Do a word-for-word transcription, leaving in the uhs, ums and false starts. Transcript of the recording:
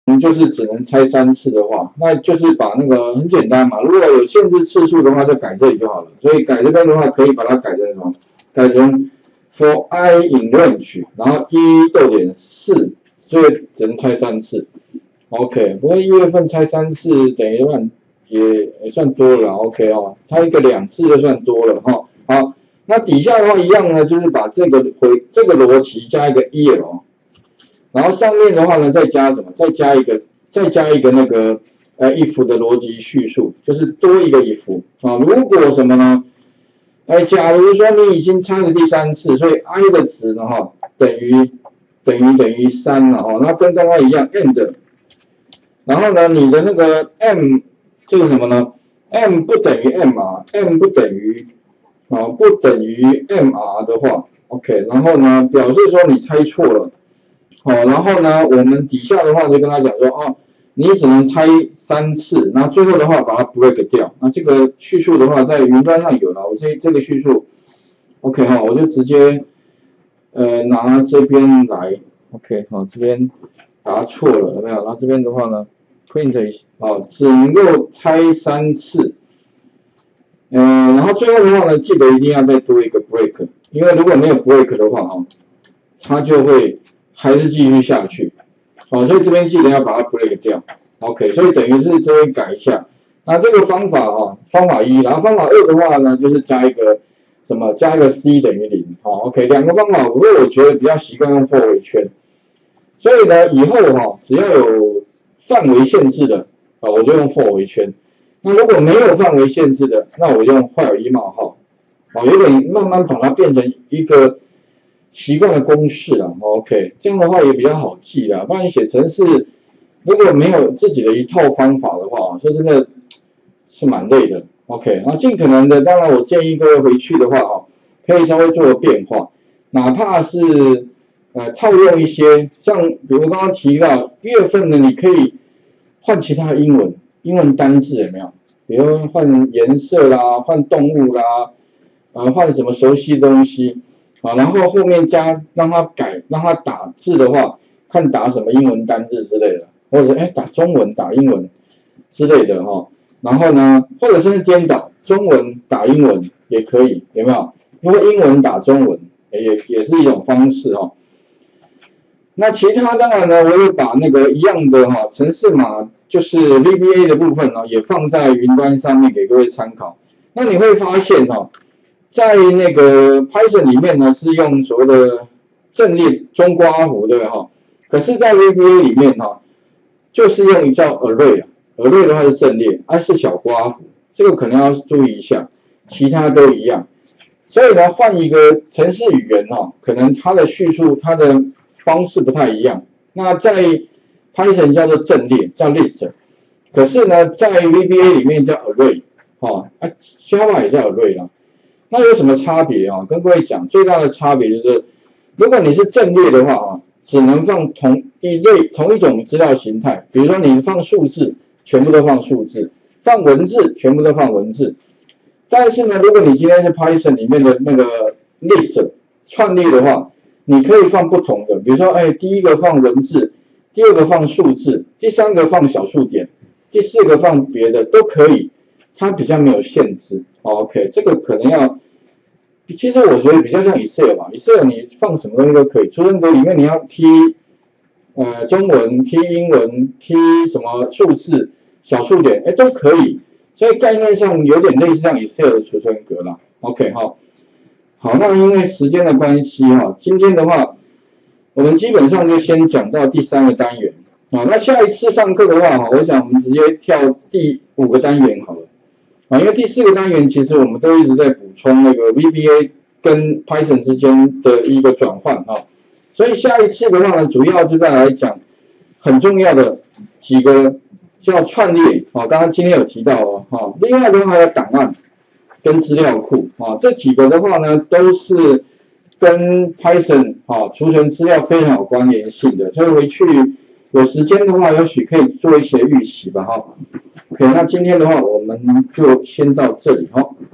就是只能拆三次的话，那就是把那个很简单嘛。如果有限制次数的话，就改这里就好了。所以改这边的话，可以把它改成什么？改成 for I in range， 然后一逗点四，所以只能拆三次。OK， 不过一月份拆三次等于算也也算多了 ，OK 哦，拆一个两次就算多了哈、哦。好，那底下的话一样呢，就是把这个回这个逻辑加一个 if， 然后上面的话呢再加什么？再加一个再加一个那个呃 if 的逻辑叙述，就是多一个 if 啊。如果什么呢？哎，假如说你已经拆了第三次，所以 I 的值呢哈等于等于等于三了哦，那跟刚刚一样 and。然后呢，你的那个 m 这个什么呢 ？m 不等于 mr，m 不等于啊不等于 mr 的话 ，OK， 然后呢，表示说你猜错了，好、哦，然后呢，我们底下的话就跟他讲说，哦，你只能猜三次，然后最后的话把它 break 掉。那这个叙述的话，在云端上有了，我这这个叙述 ，OK 哈、哦，我就直接呃拿这边来 ，OK 好、哦，这边。答错了，有没有？然后这边的话呢 ，print 一下，哦，只能够猜三次，嗯、呃，然后最后的话呢，记得一定要再多一个 break， 因为如果没有 break 的话，哦，它就会还是继续下去，哦，所以这边记得要把它 break 掉 ，OK， 所以等于是这边改一下。那这个方法哦，方法一，然后方法二的话呢，就是加一个什么？加一个 c 等于零，哦 ，OK， 两个方法，不过我觉得比较习惯用 for 围圈。所以呢，以后哈、哦，只要有范围限制的啊，我就用 for 围圈。那如果没有范围限制的，那我用 while 一冒号。哦，有点慢慢把它变成一个习惯的公式了。OK， 这样的话也比较好记啦。不然写程式如果没有自己的一套方法的话，说真的是蛮累的。OK， 那尽可能的，当然我建议各位回去的话哦，可以稍微做个变化，哪怕是。呃，套用一些像，比如刚刚提到月份呢，你可以换其他的英文英文单字有没有？比如换颜色啦，换动物啦，呃，换什么熟悉的东西啊，然后后面加让它改，让它打字的话，看打什么英文单字之类的，或者哎打中文打英文之类的哈、哦。然后呢，或者甚至颠倒，中文打英文也可以，有没有？因为英文打中文也也是一种方式哈、哦。那其他当然呢，我也把那个一样的哈、哦、程式码，就是 V B A 的部分呢，也放在云端上面给各位参考。那你会发现哈、哦，在那个 Python 里面呢是用所谓的阵列中括弧，对不对哈？可是，在 V B A 里面哈、哦，就是用叫 array 啊 ，array 的话是阵列，啊是小括弧，这个可能要注意一下，其他都一样。所以呢，换一个程式语言哈、哦，可能它的叙述它的方式不太一样。那在 Python 叫做阵列，叫 list， 可是呢，在 V B A 里面叫 array， 哦，啊 Java 也叫 array 啦。那有什么差别啊？跟各位讲，最大的差别就是，如果你是阵列的话啊，只能放同一类同一种资料形态，比如说你放数字，全部都放数字；放文字，全部都放文字。但是呢，如果你今天是 Python 里面的那个 list 串列的话，你可以放不同的，比如说，哎，第一个放文字，第二个放数字，第三个放小数点，第四个放别的都可以，它比较没有限制。OK， 这个可能要，其实我觉得比较像 Excel 吧 ，Excel 你放什么东西都可以，出生格里面你要 key 呃中文 key 英文 key 什么数字小数点，哎都可以，所以概念上有点类似像 Excel 的储存格啦。OK 哈。好，那因为时间的关系哈，今天的话，我们基本上就先讲到第三个单元啊。那下一次上课的话哈，我想我们直接跳第五个单元好了啊，因为第四个单元其实我们都一直在补充那个 V B A 跟 Python 之间的一个转换啊，所以下一次的话呢，主要就再来讲很重要的几个叫串列啊，刚刚今天有提到哦哈，另外的话还有档案。跟资料库啊，这几个的话呢，都是跟 Python 啊储存资料非常有关联性的，所以回去有时间的话，也许可以做一些预习吧哈。OK， 那今天的话，我们就先到这里哈。